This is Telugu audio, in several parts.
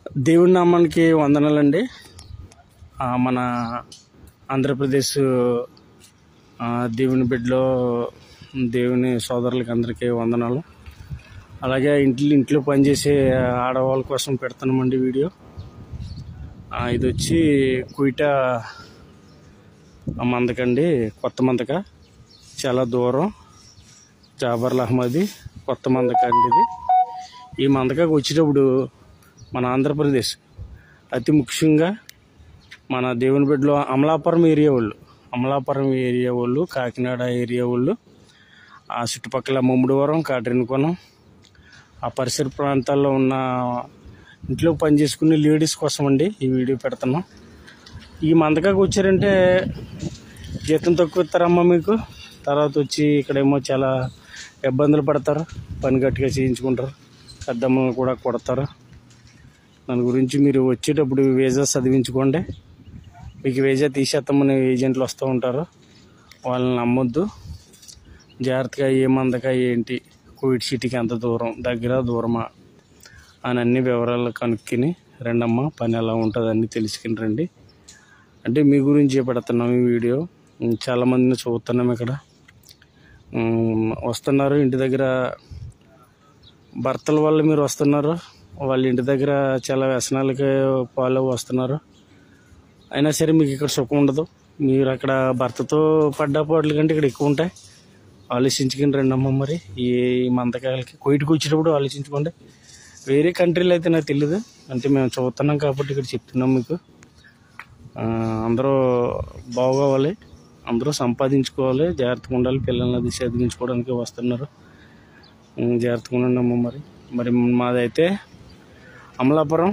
దేవుని నామానికి వందనాలండి. మన ఆంధ్రప్రదేశ్ దేవుని బిడ్డలో దేవుని సోదరులకి అందరికీ వందనాలు. అలాగే ఇంట్లో పనిచేసే ఆడవాళ్ళ కోసం పెడుతున్నామండి వీడియో. ఇది వచ్చి కుయిట మందకండి, కొత్త మందక, చాలా దూరం, జాబర్ల అహ్మది కొత్త మందక అండి. ఇది ఈ మందకకు వచ్చేటప్పుడు మన ఆంధ్రప్రదేశ్ అతి ముఖ్యంగా మన దేవుని బిడ్డలో అమలాపురం ఏరియా వాళ్ళు, కాకినాడ ఏరియా వాళ్ళు, ఆ చుట్టుపక్కల ముమ్మడివరం, కాట్రేనికోనం, ఆ పరిసర ప్రాంతాల్లో ఉన్న ఇంట్లో పనిచేసుకునే లేడీస్ కోసం అండి ఈ వీడియో పెడుతున్నాం. ఈ మందకాకు వచ్చారంటే జీతం తక్కువ ఇస్తారమ్మా మీకు. తర్వాత వచ్చి ఇక్కడేమో చాలా ఇబ్బందులు పడతారు, పని గట్టిగా చేయించుకుంటారు, పెద్దమ్మలను కూడా కొడతారు. దాని గురించి మీరు వచ్చేటప్పుడు వీసా చదివించుకోండి. మీకు వీసా తీసేస్తామని ఏజెంట్లు వస్తూ ఉంటారు, వాళ్ళని నమ్మొద్దు. జాగ్రత్తగా ఏ మందక ఏంటి, కోవిడ్ సిటీకి ఎంత దూరం, దగ్గర దూరమా అని అన్ని వివరాలు కనుక్కొని రండమ్మా. పని ఎలా ఉంటుంది అన్నీ తెలుసుకుని రండి. అంటే మీ గురించి పెడుతున్నాం ఈ వీడియో. చాలామందిని చూస్తున్నాం, ఇక్కడ వస్తున్నారు. ఇంటి దగ్గర భర్తల వల్ల మీరు వస్తున్నారు, వాళ్ళ ఇంటి దగ్గర చాలా వ్యసనాలకి పాలు వస్తున్నారు. అయినా సరే మీకు ఇక్కడ సుఖం ఉండదు. మీరు అక్కడ భర్తతో పడ్డ పాటల కంటే ఇక్కడ ఎక్కువ ఉంటాయి. ఆలోచించుకుని రండమ్మా. మరి ఈ మందకాయలకి కోయిట్కి వచ్చేటప్పుడు ఆలోచించుకోండి. వేరే కంట్రీలో అయితే నాకు తెలియదు, అంటే మేము చూస్తున్నాం కాబట్టి ఇక్కడ చెప్తున్నాం మీకు. అందరూ బాగోవాలి, అందరూ సంపాదించుకోవాలి, జాగ్రత్తగా ఉండాలి. పిల్లల్ని అది చదివించుకోవడానికి వస్తున్నారు, జాగ్రత్తగా ఉండండి అమ్మ. మరి మాదైతే అమలాపురం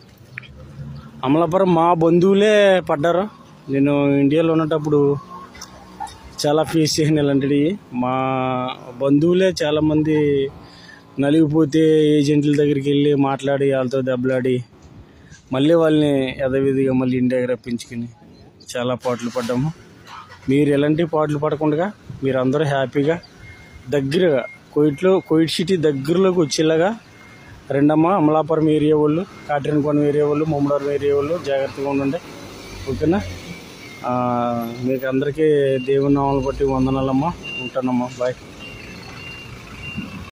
మా బంధువులే పడ్డారు. నేను ఇండియాలో ఉన్నప్పుడు చాలా ఫేస్ చేసిన ఇలాంటివి. మా బంధువులే చాలామంది నలిగిపోతే ఏజెంట్ల దగ్గరికి వెళ్ళి మాట్లాడి వాళ్ళతో దెబ్బలాడి మళ్ళీ వాళ్ళని యథావిధిగా మళ్ళీ ఇండియాకి రప్పించుకుని చాలా పాటలు పడ్డాము. మీరు ఎలాంటి పాటలు పడకుండా మీరు అందరూ హ్యాపీగా దగ్గరగా కోవిడ్ సిటీ దగ్గరలోకి వచ్చేలాగా రెండమ్మా. అమలాపురం ఏరియా వాళ్ళు, కాట్రేనికోనం ఏరియా వాళ్ళు, ముమ్మడివరం ఏరియా వాళ్ళు జాగ్రత్తగా ఉండండి, ఓకేనా? మీకు అందరికీ దేవుని నామాలు బట్టి వందనాలమ్మా. ఉంటానమ్మా, బాయ్.